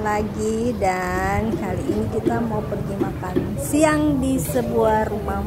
lagi, dan kali ini kita mau pergi makan siang di sebuah rumah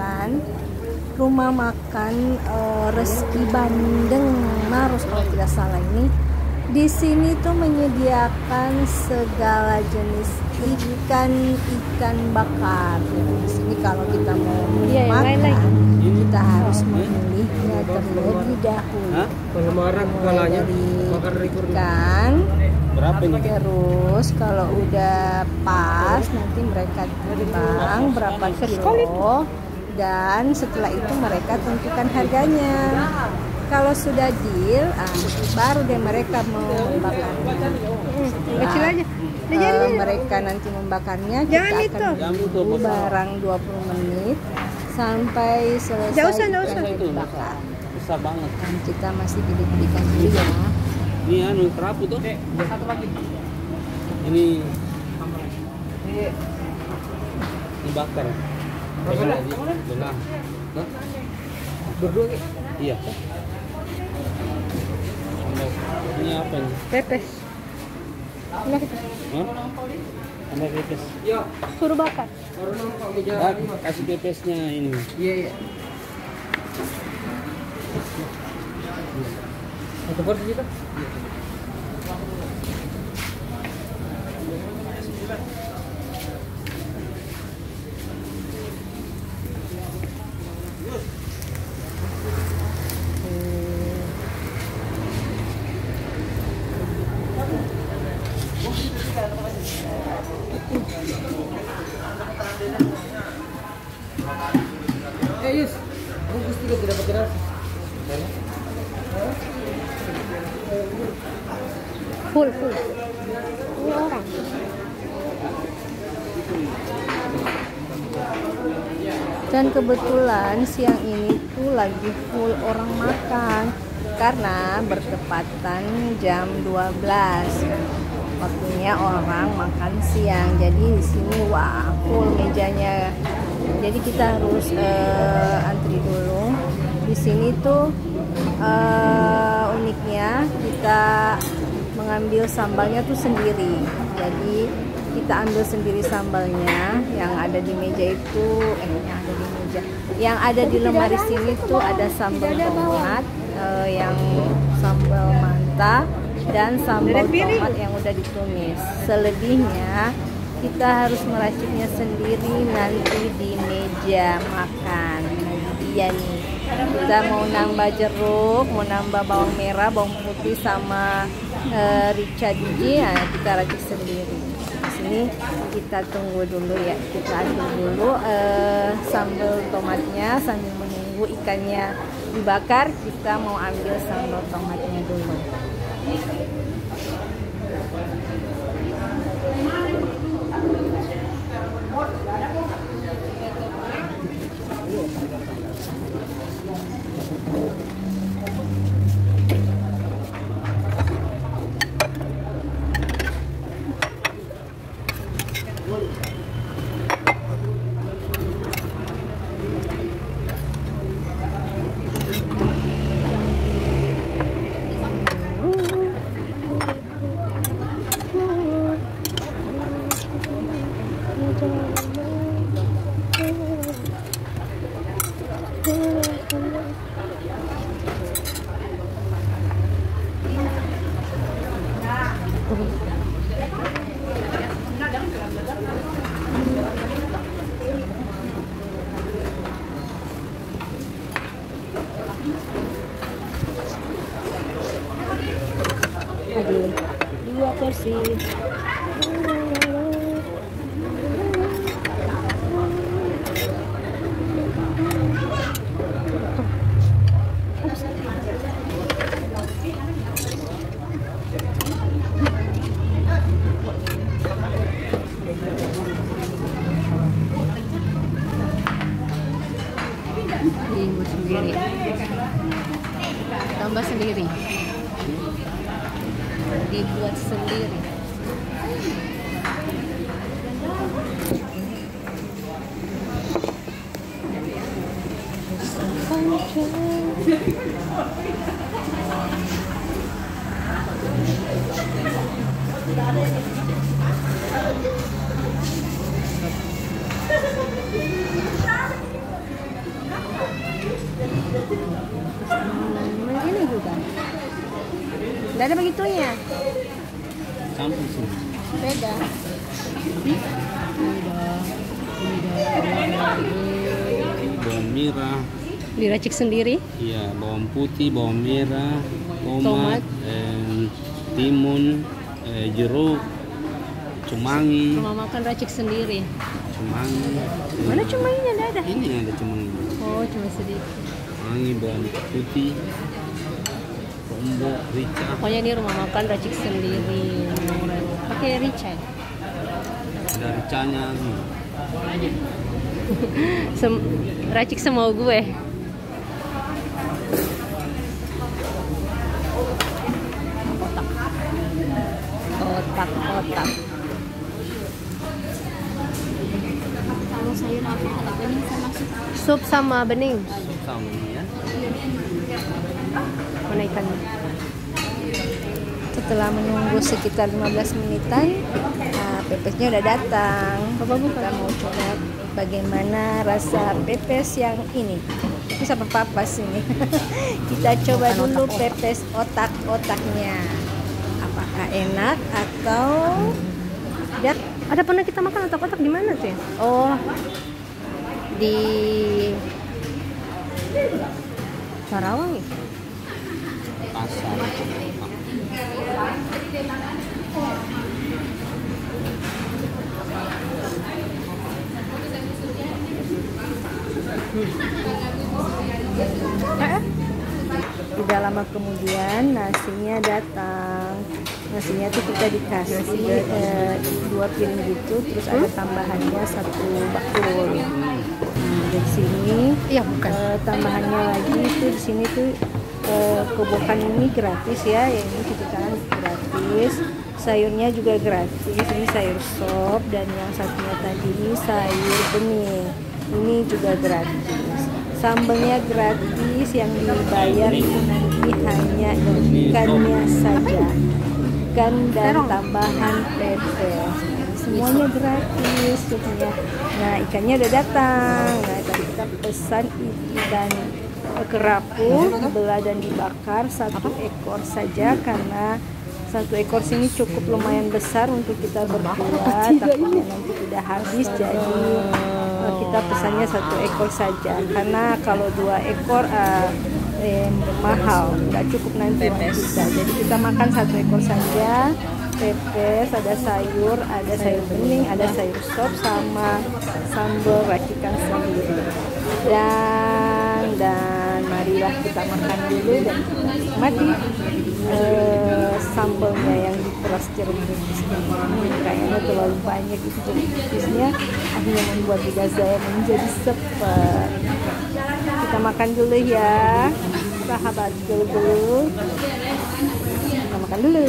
makan Rezeki Bandeng Maros kalau tidak salah. Ini di sini tuh menyediakan segala jenis ikan bakar. Di sini kalau kita mau makan kita harus memilihnya terlebih dahulu. Mulai dari ikan, terus kalau udah pas nanti mereka timbang berapa kilo, dan setelah itu mereka tentukan harganya. Kalau sudah deal, baru deh mereka membakarnya. Kecil aja. Mereka nanti membakarnya, kita akan tunggu barang 20 menit sampai selesai dibakar. Besar banget. Dan kita masih bidik-bidikan dulu ya. Ini anu kerapu tuh. Satu lagi. Ini dibakar. Benar. Berdua. Iya. Ini apa ini? Pepes. Ada pepes. Suruh bakar. Kasih pepesnya ini. Iya. Satu porsi kita. Yus, bungkus juga tidak pakai nasi. Full orang. Dan kebetulan siang ini tuh lagi full orang makan karena bertepatan jam 12 waktunya orang makan siang. Jadi di sini wah full mejanya. Jadi kita harus antri dulu. Di sini tuh uniknya kita mengambil sambalnya tuh sendiri. Jadi kita ambil sendiri sambalnya. Yang ada di meja itu, yang ada di lemari sini tuh ada sambal tomat, yang sambal manta, dan sambal tomat yang udah ditumis. Selebihnya kita harus meraciknya sendiri nanti di meja makan. Iya nih, kita mau nambah jeruk, mau nambah bawang merah, bawang putih, sama rica biji, nah kita racik sendiri. Di sini kita tunggu dulu ya, kita aduk dulu sambal tomatnya sambil menunggu ikannya dibakar. Kita mau ambil sambal tomatnya dulu. Aduh, 2 porsi. Dibuat sendiri, tambah sendiri, dibuat sendiri. Nggak ada begitunya. Campur sih. Beda. Bawang merah. Diracik sendiri. Iya, bawang putih, bawang merah, Tomat. timun, jeruk, cumangi, Mama makan racik sendiri. cumangi. Mana cumanginya? Nggak ada. Ini ada cumangi. Oh, cuma sedikit. Cumangi, bawang putih, lombok, rica. Pokoknya ini rumah makan racik sendiri. Pakai rica. Ada ricanya. Racik semau gue. Otak. Kalau sayur apa? Ada bening sama sup. Sup sama bening. Sama ini ya. Mana ikannya? Setelah menunggu sekitar 15 menitan, pepesnya udah datang. Kita mau coba bagaimana rasa pepes yang ini. Ini sama papas ini. Kita coba dulu pepes otak-otaknya. Apakah enak atau tidak? Ada pernah kita makan otak-otak di mana tuh ya? Oh, di Karawang ya? Pasar. tidak lama kemudian nasinya datang. Nasinya tuh kita dikasih 2 piring gitu, terus ada tambahannya 1 bakul. Dari sini, Iya, bukan. tambahannya lagi itu di sini tuh kobokan ini gratis ya, yang ini kita gratis. Sayurnya juga gratis. Ini sayur sop dan yang satunya tadi ini sayur bening. Ini juga gratis. Sambelnya gratis, yang dibayar itu nanti hanya ikannya saja. Ikan dan tambahan pepes. Semuanya gratis semuanya. Nah, ikannya udah datang. Nah, tadi kita pesan ikan kerapu dibelah dan dibakar 1 ekor saja, karena 1 ekor sini cukup lumayan besar untuk kita berdua. Takutnya nanti tidak habis, jadi kita pesannya 1 ekor saja, karena kalau 2 ekor mahal, nggak cukup nanti uang kita. Jadi kita makan 1 ekor saja. Pepes, ada sayur bening, ada sayur sop, sama sambal racikan sendiri. Dan marilah kita makan dulu dan kita nikmati sambalnya yang diperas jeruk nipis ini. Kayaknya terlalu banyak itu jeruk nipisnya, akhirnya membuat lidah saya menjadi sepet. Kita makan dulu ya, sahabat dulu. Kita makan dulu.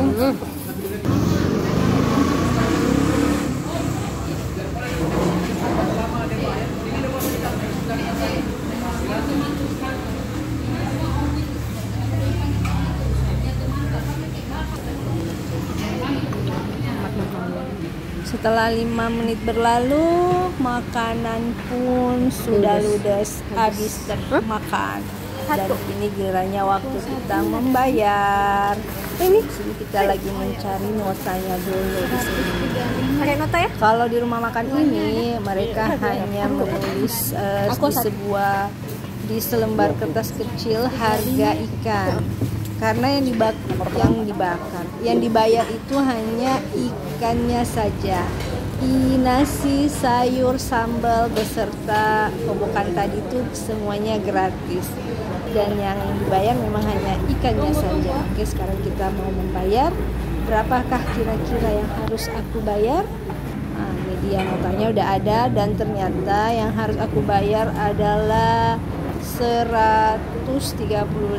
Setelah 5 menit berlalu, makanan pun sudah ludes, habis termakan. Dan ini gilirannya waktu kita membayar. Ini sini kita lagi mencari notanya dulu di sini. Pakai nota ya? Kalau di rumah makan ini mereka hanya menulis di selembar kertas kecil harga ikan. Karena yang dibayar itu hanya ikannya saja. Nasi, sayur, sambal beserta kobokan tadi itu semuanya gratis. Dan yang dibayar memang hanya ikannya saja. Oke, sekarang kita mau membayar. Berapakah kira-kira yang harus aku bayar? Nah, ini dia notanya udah ada, dan ternyata yang harus aku bayar adalah 135.000.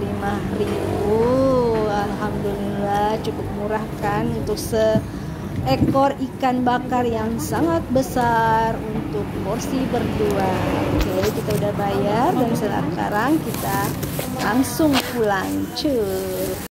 Alhamdulillah, cukup murah kan untuk seekor ikan bakar yang sangat besar untuk porsi berdua. Oke, kita udah bayar dan sekarang kita langsung pulang. Cuy.